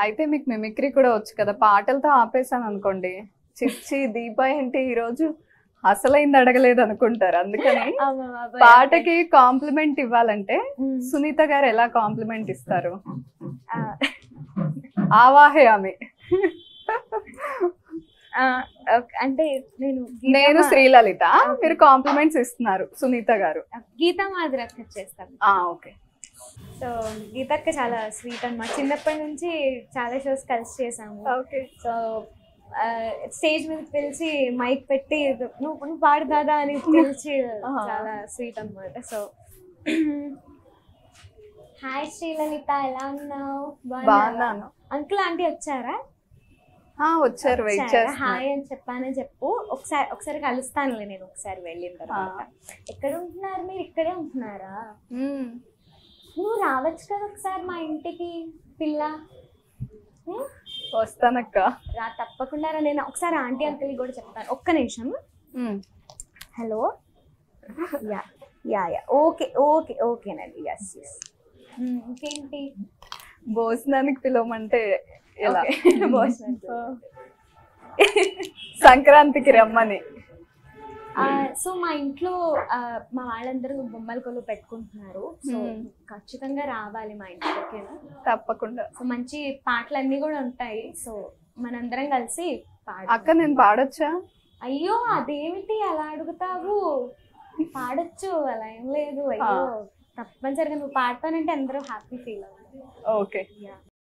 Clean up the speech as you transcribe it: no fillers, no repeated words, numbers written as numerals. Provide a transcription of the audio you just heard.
అయితే మీకు మిమిక్రీ కూడా వచ్చు కదా, పాటలతో ఆపేసాను అనుకోండి, చిచ్చి దీప ఏంటి ఈ రోజు అసలైంది అడగలేదు అనుకుంటారు. అందుకని పాటకి కాంప్లిమెంట్ ఇవ్వాలంటే సునీత గారు ఎలా కాంప్లిమెంట్ ఇస్తారు? ఆవాహయామి. అంటే నేను శ్రీలలిత, మీరు కాంప్లిమెంట్స్ ఇస్తున్నారు సునీత గారు. గీతా మాధురి అక్క చేస్తాను. ఓకే. సో గీతక్క చాలా స్వీట్ అన్నమాట. చిన్నప్పటి నుంచి చాలా షోస్ కలిసి చేసాము. సో స్టేజ్ మీద పిలిచి మైక్ పెట్టి నువ్వు పాడు దాదా అని పిలిచి చాలా స్వీట్ అన్నమాట. సో హాయ్ శ్రీలలిత, ఎలా ఉన్నావు? బాగున్నాను. అంకుల్ ఆంటీ వచ్చారా? వచ్చారు. హాయ్ అని చెప్పానని చెప్పు. ఒకసారి కలుస్తానులే నేను ఒకసారి వెళ్ళిన తర్వాత. ఎక్కడ ఉంటున్నారు మీరు? ఇక్కడే ఉంటున్నారా? నువ్వు రావచ్చు కదా ఒకసారి మా ఇంటికి పిల్ల. వస్తానక్క. రా, తప్పకుండా రా. నేను ఒకసారి ఆంటీ అంకుల్ కూడా చెప్తాను. ఒక్క నిమిషం. Hello. Yeah yeah yeah okay okay ఓకేనండి. Yes yes. ఇంకేంటి? భోజనానికి పిలవమంటే ఎలా? సంక్రాంతికి రమ్మని. సో మా ఇంట్లో మా వాళ్ళందరూ బొమ్మల కొలు పెట్టుకుంటున్నారు. సో ఖచ్చితంగా రావాలి మా ఇంటికి. ఓకేనా? తప్పకుండా. సో మంచి పాటలు అన్నీ కూడా ఉంటాయి. సో మనందరం కలిసి అక్క నేను పాడొచ్చా? అయ్యో అదేమిటి అలా అడుగుతావు? పాడొచ్చు, అలా ఏం లేదు. అయ్యో తప్పనిసరిగా నువ్వు పాడతానంటే అందరూ హ్యాపీ ఫీల్ అవుతారు. ఓకే.